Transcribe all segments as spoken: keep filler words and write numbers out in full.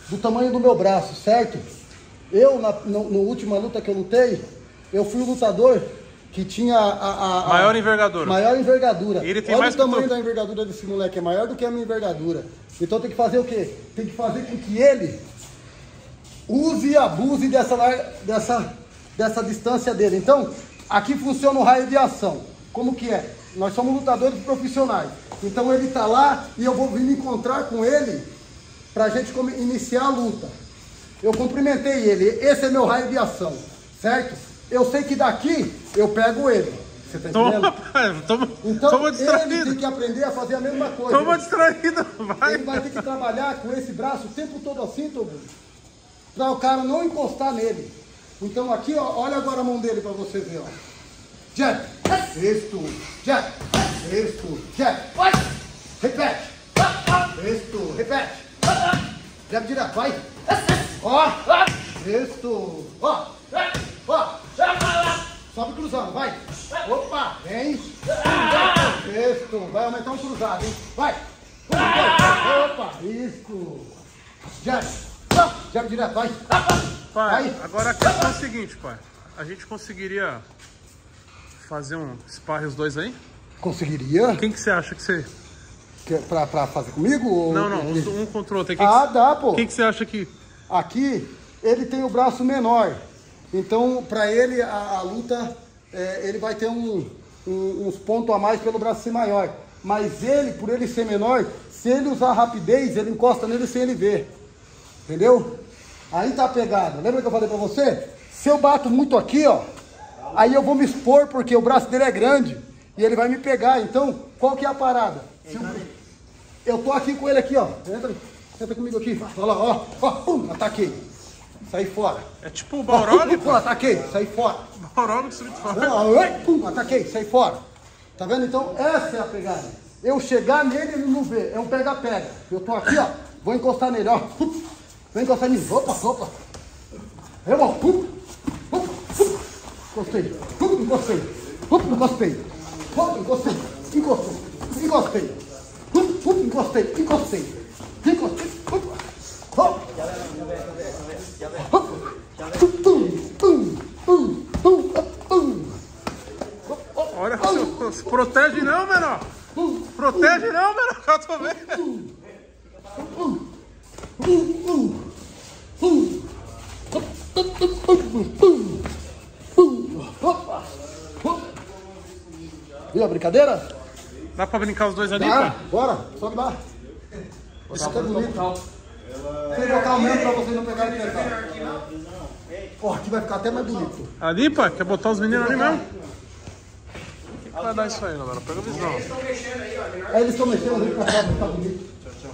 do tamanho do meu braço, certo? Eu, na no, no última luta que eu lutei, eu fui o lutador que tinha a... a, a maior envergadura. Maior envergadura. E ele tem Olha mais o tamanho que tu. da envergadura desse moleque, é maior do que a minha envergadura. Então tem que fazer o quê? Tem que fazer com que ele use e abuse dessa, dessa, dessa distância dele. Então, aqui funciona o raio de ação. Como que é? Nós somos lutadores profissionais. Então ele tá lá e eu vou vir me encontrar com ele pra gente iniciar a luta. Eu cumprimentei ele, esse é meu raio de ação, certo? Eu sei que daqui eu pego ele. Você tá entendendo? Toma, pai, toma, então toma ele distraído. tem que aprender a fazer a mesma coisa. Toma distraído, vai. Ele vai ter que trabalhar com esse braço o tempo todo assim, Togo, para o cara não encostar nele. Então aqui, ó, olha agora a mão dele para você ver, ó. Jab, isto, jab, isto, jab, repete, isto, repete, jab direto, vai, ó, isto, ó, ó, sobe cruzando, vai, opa, vem, isto, vai aumentar um cruzado, hein, vai, opa, isto, jab, jab direto, vai, pai, vai. Agora a questão é o seguinte, pai, a gente conseguiria fazer um sparring os dois aí? Conseguiria? Quem que você acha que você... Que, pra, pra fazer comigo? Ou... Não, não, um contra o outro. Quem Ah, que... dá, pô. Quem que você acha que... Aqui, ele tem o braço menor. Então, pra ele, a, a luta, é, ele vai ter um, um, uns pontos a mais pelo braço ser maior. Mas ele, por ele ser menor, se ele usar rapidez, ele encosta nele sem ele ver. Entendeu? Aí tá a pegada. Lembra que eu falei pra você? Se eu bato muito aqui, ó, aí eu vou me expor porque o braço dele é grande e ele vai me pegar. Então, qual que é a parada? Eu, eu tô aqui com ele aqui, ó. Entra, entra comigo aqui. Olha lá, ó. Ó, pum, ataquei. Saí fora. É tipo o Balrog, pô. Ataquei, saí fora. Balrog do Street Fighter. Ó, pum, ataquei, saí fora. Tá vendo? Então, essa é a pegada. Eu chegar nele, ele não vê. É um pega-pega. Eu tô aqui, ó. Vou encostar nele, ó. Vou encostar nele. Opa, opa. Eu vou. Pum, pum, pum. Encostei. Pum, encostei. Pum, encostei. Pum, encostei. Encostei. Encostei. Pum, pum, encostei. Encostei. Encostei. Pum. Hop. Pum, pum, pum, pum, pum. Olha, se, se protege não, menor. Protege não, menor, que eu tô vendo. Viu a brincadeira? Dá pra brincar os dois ali, Tá, pai? bora, sobe lá. Isso tá bonito. Sem botar o mesmo pra vocês não pegarem e pegar. Ó, aqui vai ficar até mais bonito. Ali, pai? Quer botar os meninos ali mesmo? O que, que vai dar isso aí, galera? Pega a visão. Aí eles estão mexendo ali pra cá, vai ficar bonito.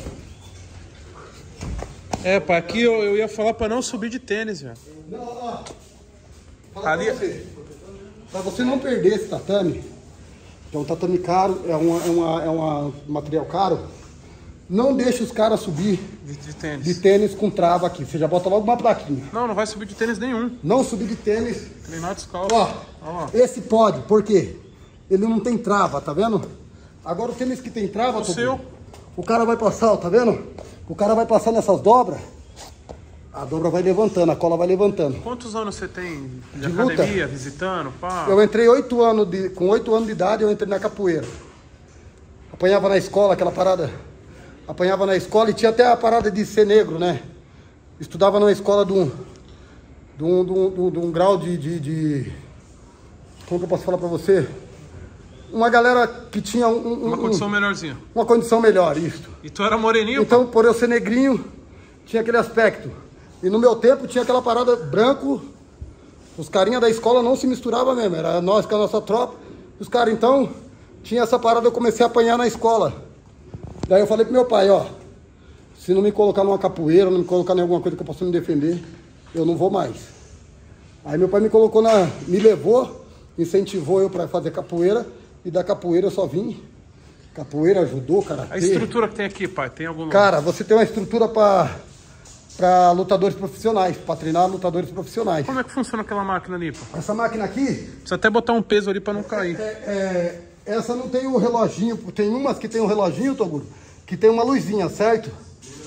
É, pai, aqui eu, eu ia falar pra não subir de tênis, velho. Não, ó. Fala Ali- pra você. Pra você não perder esse tatame, que é um tatame caro, é, uma, é, uma, é uma- um material caro, não deixe os caras subir De, de tênis. de tênis com trava aqui. Você já bota logo uma plaquinha. Não, não vai subir de tênis nenhum. Não subir de tênis. Treinar descalço. Ó, Ó. esse pode, por quê? Ele não tem trava, tá vendo? Agora o tênis que tem trava, O Tobi, seu? o cara vai passar, ó, tá vendo? O cara vai passar nessas dobras, a dobra vai levantando, a cola vai levantando. Quantos anos você tem de, De academia, visitando? Pá? Eu entrei oito anos de, com oito anos de idade, eu entrei na capoeira. Apanhava na escola, aquela parada. Apanhava na escola e tinha até a parada de ser negro, né? Estudava numa escola de um, de um, de um, de um, de um grau de, de, de... Como que eu posso falar pra você? Uma galera que tinha um, um, Uma um- condição melhorzinha. uma condição melhor, isso. E tu era moreninho? Então, por eu ser negrinho, tinha aquele aspecto. E no meu tempo tinha aquela parada branco. Os carinha da escola não se misturavam mesmo. Era nós com a nossa tropa. Os caras, então, tinha essa parada, eu comecei a apanhar na escola. Daí eu falei pro meu pai, ó, se não me colocar numa capoeira, não me colocar em alguma coisa que eu possa me defender, eu não vou mais. Aí meu pai me colocou na... me levou, incentivou eu pra fazer capoeira. E da capoeira eu só vim. Capoeira, judô, karatê. A estrutura que tem aqui, pai, tem algum... Cara, você tem uma estrutura para para lutadores profissionais, para treinar lutadores profissionais. Como é que funciona aquela máquina ali, pô? Essa máquina aqui, Precisa até botar um peso ali pra não cair. é, é, essa não tem o reloginho, tem umas que tem um reloginho, Toguro, que tem uma luzinha, certo?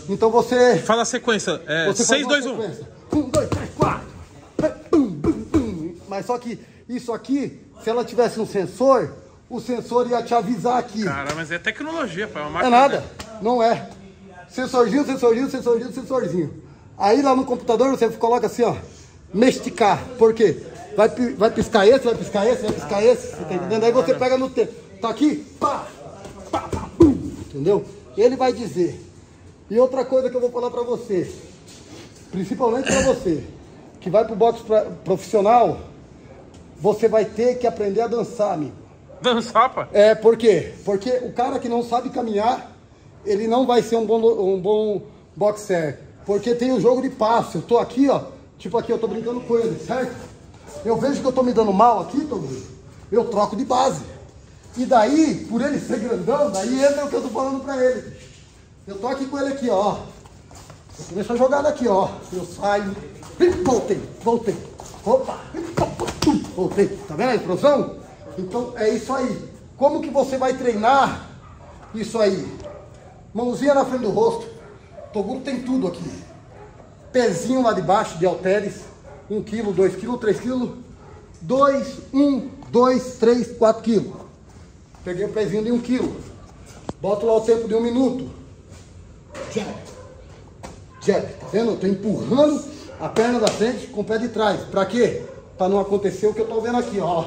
Então você... Fala a sequência. É seis, dois, um. um, dois, três, quatro. Bum, bum, bum. Mas só que isso aqui, se ela tivesse um sensor, o sensor ia te avisar aqui. Cara, mas é tecnologia, pai. É, uma é nada, não é. Sensorzinho, sensorzinho, sensorzinho, sensorzinho. Aí lá no computador você coloca assim, ó, mesticar. Por quê? Vai, vai piscar esse, vai piscar esse, vai piscar esse. Você tá entendendo? Aí você pega no tempo. Tá aqui, pá, pá, pá, pum, entendeu? Ele vai dizer. E outra coisa que eu vou falar pra você, principalmente pra você, que vai pro boxe pra, profissional, você vai ter que aprender a dançar, amigo. Dançar, pai? É, por quê? Porque o cara que não sabe caminhar, ele não vai ser um bom, um bom boxer. Porque tem o jogo de passo. Eu tô aqui, ó, tipo aqui, eu tô brincando com ele, certo? Eu vejo que eu tô me dando mal aqui, Toguinho, eu troco de base. E daí, por ele ser grandão, daí entra o que eu tô falando pra ele. Eu tô aqui com ele aqui, ó. Eu começo a jogada aqui, ó. Eu saio, voltei, voltei. Opa, voltei. Tá vendo a explosão? Então é isso aí. Como que você vai treinar isso aí? Mãozinha na frente do rosto. Toguro tem tudo aqui. Pezinho lá de baixo de halteres. um quilo, dois quilos, três quilos. dois, um, dois, três, quatro quilos. Peguei o pezinho de um quilo. Boto lá o tempo de um minuto. Jab. Jab. Tá vendo? Eu tô empurrando a perna da frente com o pé de trás. Pra quê? Pra não acontecer o que eu tô vendo aqui, ó.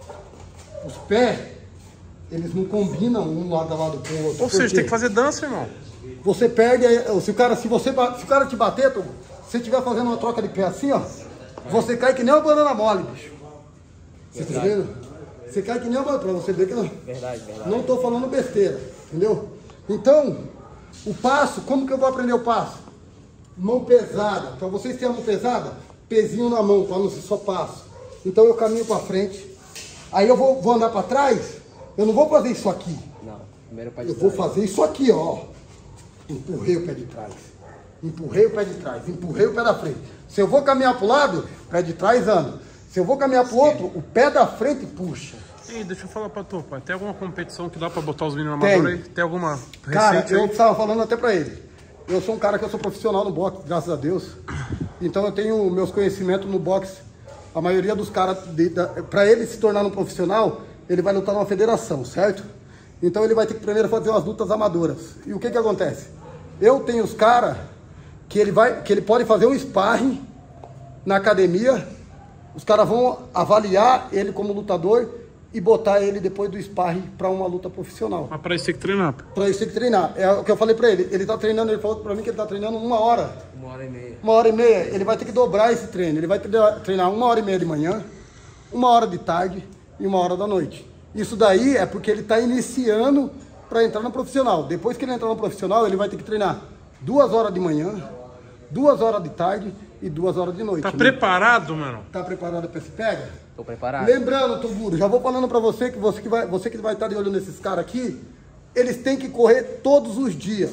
Os pés, eles não combinam um lado ao lado do outro. Ou seja, tem que fazer dança, irmão. Você perde, se o cara, se você, se o cara te bater, se você estiver fazendo uma troca de pé assim, ó, você cai que nem uma banana mole, bicho. Você tá vendo? Você cai que nem uma banana, pra você ver que não. Verdade, verdade. Não tô falando besteira, entendeu? Então, o passo, como que eu vou aprender o passo? Mão pesada. Pra vocês terem a mão pesada, pezinho na mão, pra não ser só passo. Então eu caminho pra frente. Aí eu vou, vou andar pra trás, eu não vou fazer isso aqui. Não, primeiro o pé de Eu trás. vou fazer isso aqui, ó. Empurrei o pé de trás. Empurrei o pé de trás. Empurrei o pé da frente. Se eu vou caminhar pro lado, o pé de trás anda. Se eu vou caminhar pro outro, o pé da frente puxa. Ei, deixa eu falar pra tu, pai. Tem alguma competição que dá pra botar os meninos amadores aí? Tem alguma Cara, receita eu aí? estava falando até pra ele. Eu sou um cara que eu sou profissional no boxe, graças a Deus. Então eu tenho meus conhecimentos no boxe. A maioria dos caras, para ele se tornar um profissional, ele vai lutar numa federação, certo? Então ele vai ter que primeiro fazer umas lutas amadoras. E o que que acontece? Eu tenho os caras que ele vai, que ele pode fazer um sparring na academia. Os caras vão avaliar ele como lutador e botar ele depois do sparring para uma luta profissional. Mas pra isso tem que treinar, pai. Pra isso tem que treinar. É o que eu falei pra ele. Ele tá treinando, ele falou pra mim que ele tá treinando uma hora. Uma hora e meia. Uma hora e meia. Ele vai ter que dobrar esse treino. Ele vai treinar uma hora e meia de manhã, uma hora de tarde e uma hora da noite. Isso daí é porque ele tá iniciando para entrar no profissional. Depois que ele entrar no profissional, ele vai ter que treinar duas horas de manhã, duas horas de tarde e duas horas de noite. Tá né? preparado, mano? Tá preparado pra esse pega? Tô preparado. Lembrando, Toguro, já vou falando pra você que você que vai, você que vai estar de olho nesses caras aqui, eles têm que correr todos os dias.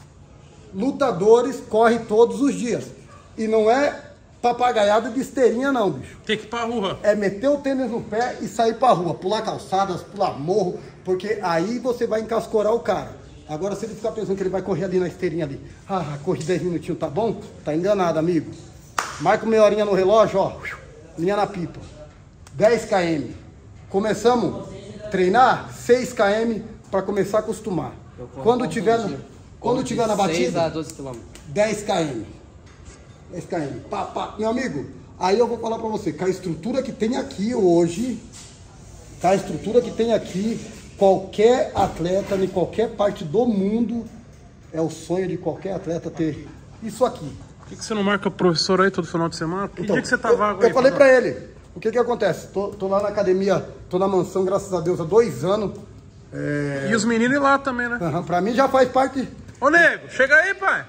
Lutadores correm todos os dias. E não é papagaiada de esteirinha não, bicho. Tem que ir pra rua. É meter o tênis no pé e sair pra rua, pular calçadas, pular morro, porque aí você vai encascorar o cara. Agora se ele ficar pensando que ele vai correr ali na esteirinha ali, ah, corri dez minutinhos, tá bom? Tá enganado, amigo. Marca meia horinha no relógio, ó, linha na pipa. dez quilômetros. Começamos a treinar seis quilômetros para começar a acostumar. Quando tiver, quando tiver na batida, seis a doze quilômetros. dez quilômetros. dez quilômetros. Pá, pá. Meu amigo, aí eu vou falar para você, com a estrutura que tem aqui hoje, com a estrutura que tem aqui, qualquer atleta em qualquer parte do mundo, é o sonho de qualquer atleta ter isso aqui. Por que, que você não marca professor aí todo final de semana? Que Então, dia que você tá eu, vago eu aí? falei pra ele, o que que acontece? Tô, tô lá na academia, tô na mansão, graças a Deus, há dois anos. É... E os meninos ir lá também, né? Uhum, pra mim já faz parte. Ô, nego, chega aí, pai.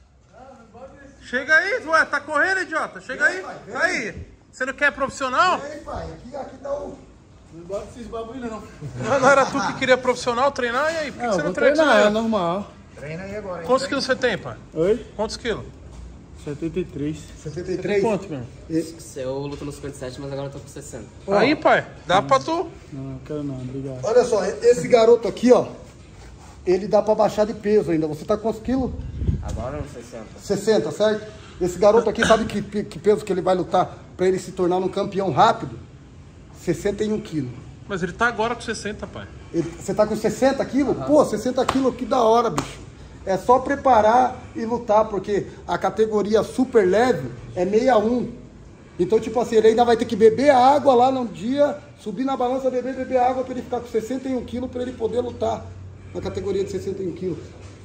Chega aí, ué, tá correndo, idiota? Chega aí. Aí. Você não quer profissional? E aí, pai, aqui, aqui tá o... Não bota esses bagulho não. Não, não era tu que queria profissional treinar? E aí, por que, que você não treina? Treinar, é normal. Treina aí agora. Hein? Quantos quilos você tem, pai? Oi? Quantos quilos? setenta e três. setenta e três? Quanto, meu? Eu luto no cinquenta e sete, mas agora eu tô com sessenta. Aí, pai, dá pra tu. Não, não quero não, obrigado. Olha só, esse garoto aqui, ó, ele dá pra baixar de peso ainda. Você tá com quantos quilos? Agora no sessenta. sessenta, certo? Esse garoto aqui, sabe que, que peso que ele vai lutar pra ele se tornar um campeão rápido? sessenta e um quilos. Mas ele tá agora com sessenta, pai. Ele- Você tá com sessenta quilos? Pô, sessenta quilos, que da hora, bicho. É só preparar e lutar, porque a categoria super leve é sessenta e um. Então, tipo assim, ele ainda vai ter que beber água lá num dia, subir na balança, beber, beber água, pra ele ficar com sessenta e um quilos, pra ele poder lutar na categoria de sessenta e um quilos.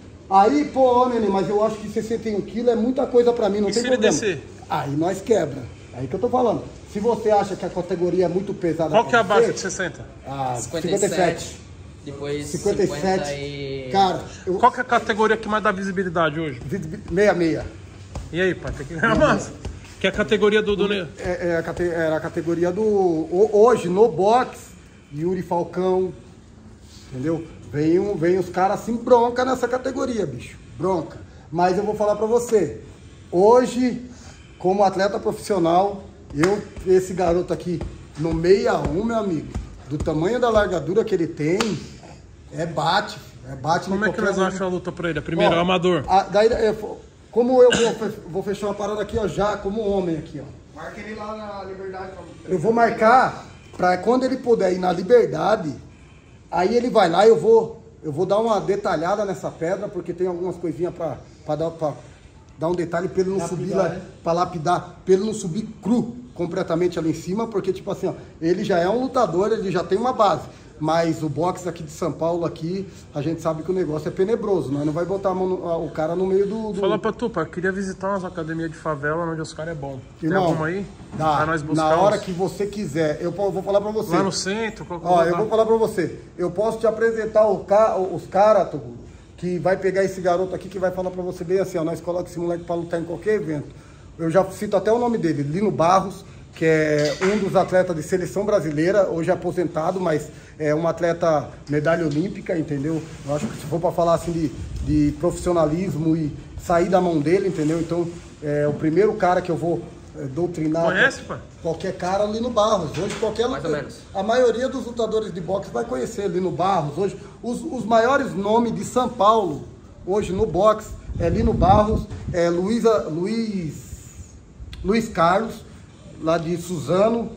Aí, pô, neném, mas eu acho que sessenta e um quilos é muita coisa pra mim, não E tem se ele problema. descer? Aí nós quebra. Aí que eu tô falando. Se você acha que a categoria é muito pesada Qual que é pra a base você, de sessenta? Ah, cinquenta e cinquenta e sete. sete. Depois cinquenta e sete. cinquenta e... Cara, eu... Qual que é a categoria que mais dá visibilidade hoje? meia meia. E aí, pai, tem que ganhar mais. Que é a categoria do... do... É, é a cate- era a categoria do... ho- Hoje, no boxe, Yuri Falcão, entendeu? Vem, um, vem os caras assim, bronca nessa categoria, bicho. Bronca. Mas eu vou falar pra você. Hoje, como atleta profissional, eu, esse garoto aqui, no sessenta e um, meu amigo, do tamanho da largadura que ele tem, é bate. É bate Como em é que qualquer nós um. achamos a luta pra ele? A primeira, Ó, é o amador. a- daí, é, como eu vou, fe- vou fechar uma parada aqui, ó, já, como homem aqui, ó. Marca ele lá na Liberdade. Eu vou marcar pra quando ele puder ir na Liberdade, aí ele vai lá e eu vou, eu vou dar uma detalhada nessa pedra, porque tem algumas coisinhas pra, pra, dar, pra dar um detalhe pra ele não Lapidar, subir lá, né? pra lapidar, pra ele não subir cru completamente ali em cima, porque tipo assim, ó, ele já é um lutador, ele já tem uma base. Mas o boxe aqui de São Paulo, aqui, a gente sabe que o negócio é tenebroso, nós não vai botar a mão no- a- o cara no meio do... do... Fala pra tu, pai, eu queria visitar umas academias de favela onde os caras é bom. Tem Irmão, alguma aí? dá, Pra nós buscar na hora uns- que você quiser, eu po- vou falar pra você. Lá no centro? Qual que Ó, eu dar? vou falar pra você. Eu posso te apresentar o ca- os caras, Toguro, que vai pegar esse garoto aqui que vai falar pra você bem assim, ó, nós colocamos esse moleque pra lutar em qualquer evento. Eu já cito até o nome dele, Lino Barros, que é um dos atletas de seleção brasileira, hoje aposentado, mas é um atleta medalha olímpica, entendeu? Eu acho que se for pra falar assim de, de profissionalismo e sair da mão dele, entendeu? Então, é o primeiro cara que eu vou é, doutrinar. Conhece, pai? Qualquer cara, Lino Barros. Hoje qualquer Mais ou menos. A maioria dos lutadores de boxe vai conhecer Lino Barros. Hoje, os, os maiores nomes de São Paulo, hoje no boxe, é Lino Barros, é Luísa, Luiz, Luiz Carlos, lá de Suzano.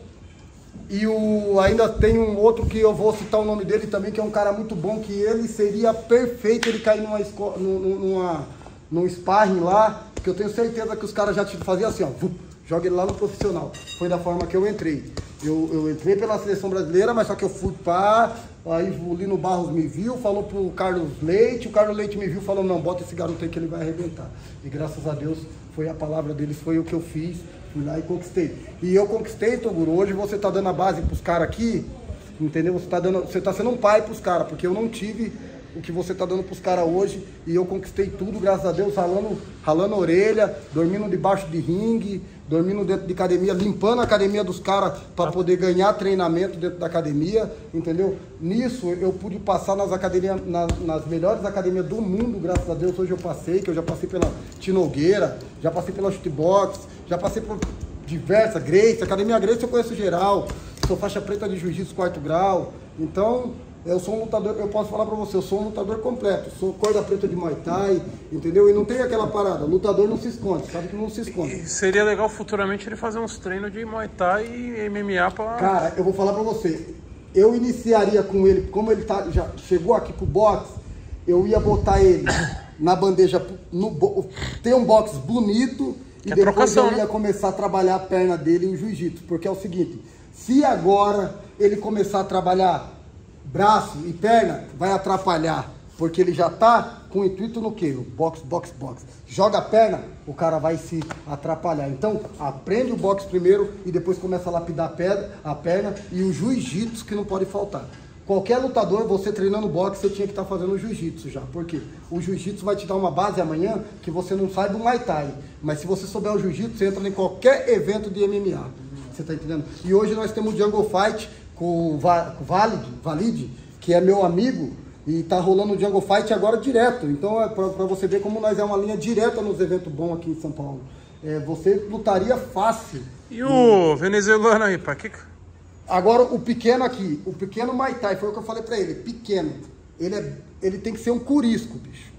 E o, ainda tem um outro que eu vou citar o nome dele também, que é um cara muito bom, que ele seria perfeito ele cair numa, esco- num- num- numa, num sparring lá, que eu tenho certeza que os caras já te faziam assim, ó, vup, joga ele lá no profissional. Foi da forma que eu entrei. Eu, eu entrei pela seleção brasileira, mas só que eu fui pá, aí o Lino Barros me viu, falou pro Carlos Leite, o Carlos Leite me viu e falou, não, bota esse garoto aí que ele vai arrebentar. E graças a Deus, foi a palavra deles, foi o que eu fiz, fui lá e conquistei. E eu conquistei, Toguro, hoje você tá dando a base pros caras aqui, entendeu? Você tá, dando, você tá sendo um pai pros caras, porque eu não tive o que você tá dando pros caras hoje, e eu conquistei tudo, graças a Deus, ralando, ralando a orelha, dormindo debaixo de ringue, dormindo dentro de academia, limpando a academia dos caras para poder ganhar treinamento dentro da academia, entendeu? Nisso eu pude passar nas academias, na- nas melhores academias do mundo, graças a Deus, hoje eu passei, que eu já passei pela Tinogueira, já passei pela Shootbox, já passei por diversas, Grace, Academia Grace eu conheço geral, sou faixa preta de jiu-jitsu quarto grau, então eu sou um lutador, eu posso falar pra você, eu sou um lutador completo, sou corda preta de Muay Thai, entendeu? E não tem aquela parada, lutador não se esconde, sabe que não se esconde. E seria legal futuramente ele fazer uns treinos de Muay Thai e M M A pra... Cara, eu vou falar pra você, eu iniciaria com ele, como ele tá, já chegou aqui pro boxe, eu ia botar ele na bandeja, no, bo- ter um boxe bonito, e Que é depois trocação, eu ia né? começar a trabalhar a perna dele em jiu-jitsu, porque é o seguinte, se agora ele começar a trabalhar braço e perna, vai atrapalhar, porque ele já tá com o intuito no quê? O boxe, boxe, boxe. Joga a perna, o cara vai se atrapalhar. Então, aprende o boxe primeiro e depois começa a lapidar a, pedra, a perna e o jiu-jitsu que não pode faltar. Qualquer lutador, você treinando boxe, você tinha que estar fazendo jiu-jitsu já. Por quê? O jiu-jitsu vai te dar uma base amanhã que você não sai do Muay Thai. Mas se você souber o jiu-jitsu, você entra em qualquer evento de M M A. Você tá entendendo? E hoje nós temos o Jungle Fight com o Va- com o Valid, Valid, que é meu amigo, e tá rolando o Jungle Fight agora direto. Então é pra, pra você ver como nós é uma linha direta nos eventos bons aqui em São Paulo. É, você lutaria fácil. E o venezuelano aí, pai? Que... Agora, o pequeno aqui, o pequeno Muay Thai, foi o que eu falei pra ele, pequeno. Ele, é, ele tem que ser um curisco, bicho.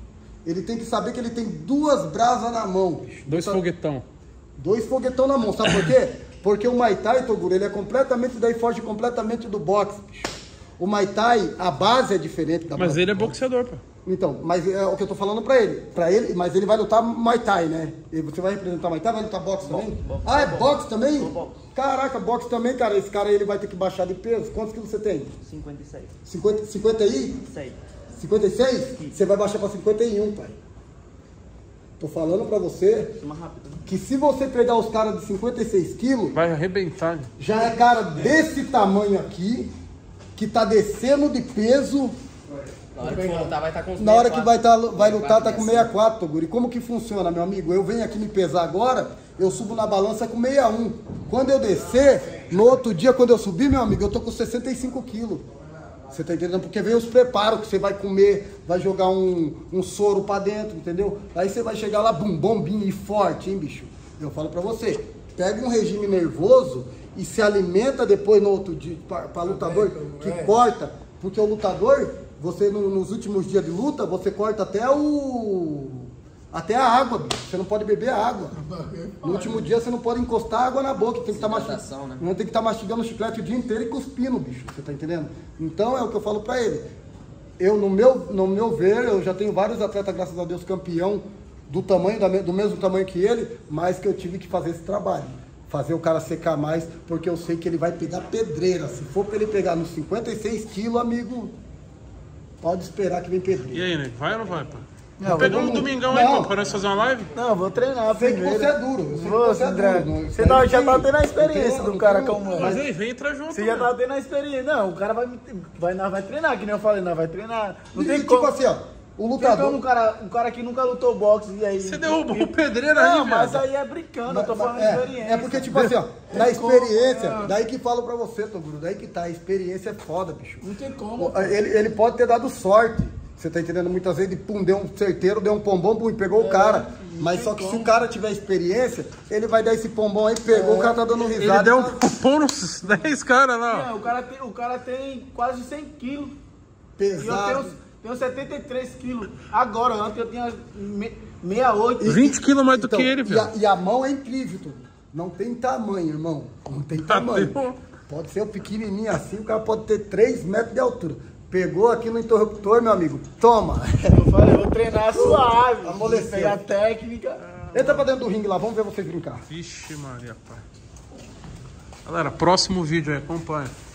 Ele tem que saber que ele tem duas brasas na mão, bicho. Dois Tá- foguetão. Dois foguetão na mão, sabe por quê? Porque o Muay Thai, Toguro, ele é completamente, daí foge completamente do boxe, bicho. O Muay Thai, a base é diferente da Mas boxe. ele é boxeador, pô. Então, mas é o que eu tô falando pra ele. Pra ele, mas ele vai lutar Muay Thai, né? E você vai representar Muay Thai, vai lutar boxe também? Ah, é boxe também? Caraca, boxe também, cara. Esse cara aí, ele vai ter que baixar de peso. Quantos quilos você tem? cinquenta e seis. cinquenta, cinquenta aí? Sei. cinquenta e seis? Você vai baixar pra cinquenta e um, pai. Tô falando pra você Mais rápido. né? que se você pegar os caras de cinquenta e seis quilos, Vai arrebentar. já é cara desse tamanho aqui, que tá descendo de peso. Na hora que for lutar, vai estar com os Na hora que vai, tá, vai sessenta e quatro, lutar, tá com sessenta. sessenta e quatro, Toguro. E como que funciona, meu amigo? Eu venho aqui me pesar agora, eu subo na balança com sessenta e um. Quando eu descer, no outro dia, quando eu subir, meu amigo, eu tô com sessenta e cinco quilos. Você tá entendendo? Porque vem os preparos que você vai comer, vai jogar um, um soro pra dentro, entendeu? Aí você vai chegar lá, bum, bombinho e forte, hein, bicho? Eu falo pra você, pega um regime nervoso e se alimenta depois no outro dia, pra, pra lutador que corta. Porque o lutador, você no- nos últimos dias de luta, você corta até o... Até a água, bicho. Você não pode beber a água. No último dia você não pode encostar água na boca. Tem que estar Hidratação, mastigando, né? não tem que estar mastigando chiclete o dia inteiro e cuspindo, bicho. Você tá entendendo? Então é o que eu falo pra ele. Eu, no meu, no meu ver, eu já tenho vários atletas, graças a Deus, campeão do tamanho, da me- do mesmo tamanho que ele, mas que eu tive que fazer esse trabalho. Fazer o cara secar mais, porque eu sei que ele vai pegar pedreira. Se for pra ele pegar nos cinquenta e seis quilos, amigo, pode esperar que vem pedreira. E aí, nego? Vai ou não vai, pô? Não, Pega vou- um domingão aí, não. pô, pra nós fazer uma live? Não, vou treinar Eu sei que primeiro. você é duro. Eu sei que Vou, você é André. duro. Isso Você aí tá- já tem- tá tendo a não experiência tem- do não cara tem- como é. Mas aí, vem e entra junto, Você já né? tá tendo a experiência. Não, o cara vai, me- vai, nós vai treinar, que nem eu falei, nós vai treinar. Não E, tem tipo como. assim, ó, o Tem como um lutador... cara, um cara que nunca lutou boxe e aí. Você derrubou o pedreiro Não, aí, mas velho. aí é brincando, eu tô falando de é, experiência. é porque, tipo assim, ó, na Tem como, experiência, é. daí que falo pra você, Toguro, daí que tá, a experiência é foda, bicho. Não tem como. Ele, ele pode ter dado sorte, você tá entendendo? Muitas vezes, ele, pum, deu um certeiro, deu um pombom, pum, e pegou o cara. Mas tem só que se como. o cara tiver experiência, ele vai dar esse pombom aí, pegou, o cara tá dando risada. Ele deu um tá pão nos dez caras lá, ó. Não, o, cara tem, o cara tem quase cem quilos. E eu pesado. tenho, tenho setenta e três quilos. Agora, antes eu tinha me- sessenta e oito. vinte quilos mais do Então, que ele, e a, velho. e a mão é incrível, Toguro. Não tem tamanho, irmão. Não tem tamanho. Deus. Pode ser o pequenininho assim, o cara pode ter três metros de altura. Pegou aqui no interruptor, meu amigo, toma. Eu falei, eu vou treinar suave. Amoleceu. Pegar técnica. Entra pra dentro do ringue lá, vamos ver vocês brincar. Vixe Maria, pai. Galera, próximo vídeo aí, acompanha.